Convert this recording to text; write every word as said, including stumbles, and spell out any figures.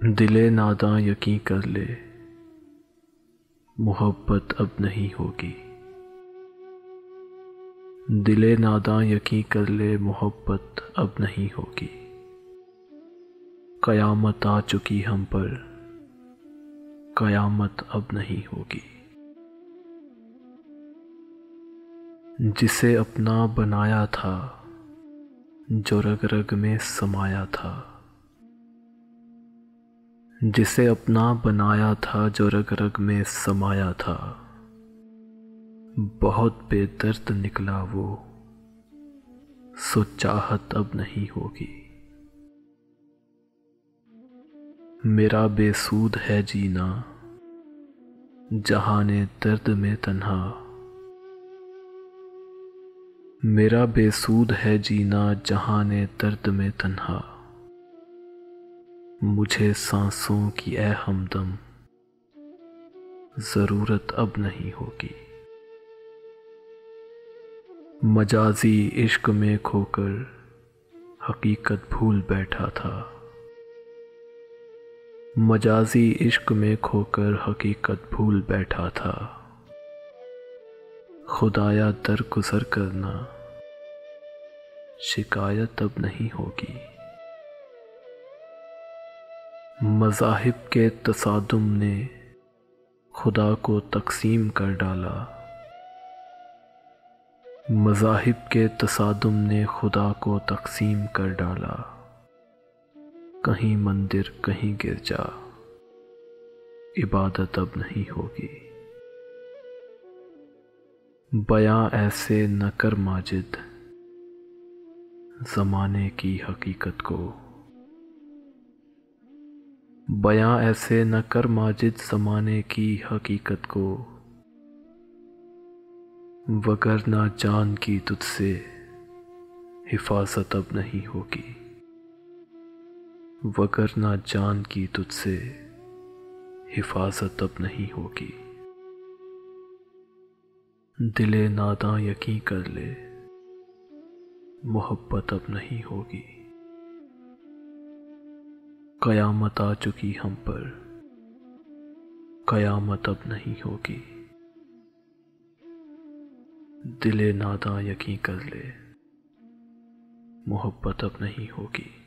دلے ناداں یقیں کر لے محبت اب نہیں ہوگی۔ دلے ناداں یقیں کر لے محبت اب نہیں ہوگی۔ قیامت آ چکی ہم پر قیامت اب نہیں ہوگی۔ جسے اپنا بنایا تھا جو رگ رگ میں سمایا تھا، جسے اپنا بنایا تھا جو رگ رگ میں سمایا تھا، بہت بے درد نکلا وہ، سو چاہت اب نہیں ہوگی۔ میرا بے سود ہے جینا جہان درد میں تنہا، میرا بے سود ہے جینا جہان درد میں تنہا، مجھے سانسوں کی اے ہمدم ضرورت اب نہیں ہوگی۔ مجازی عشق میں کھو کر حقیقت بھول بیٹھا تھا، مجازی عشق میں کھو کر حقیقت بھول بیٹھا تھا، خدایا در گزر کرنا شکایت اب نہیں ہوگی۔ مذاہب کے تصادم نے خدا کو تقسیم کر ڈالا، مذاہب کے تصادم نے خدا کو تقسیم کر ڈالا، کہیں مندر کہیں گرجا عبادت اب نہیں ہوگی۔ بیاں ایسے نہ کر ماجد زمانے کی حقیقت کو، بیاں ایسے نہ کر ماجد زمانے کی حقیقت کو، وگرنہ جان کی تجھ سے حفاظت اب نہیں ہوگی، وگرنہ جان کی تجھ سے حفاظت اب نہیں ہوگی۔ دلے ناداں یقیں کر لے محبت اب نہیں ہوگی۔ قیامت آ چکی ہم پر قیامت اب نہیں ہوگی۔ دلے ناداں یقیں کر لے محبت اب نہیں ہوگی۔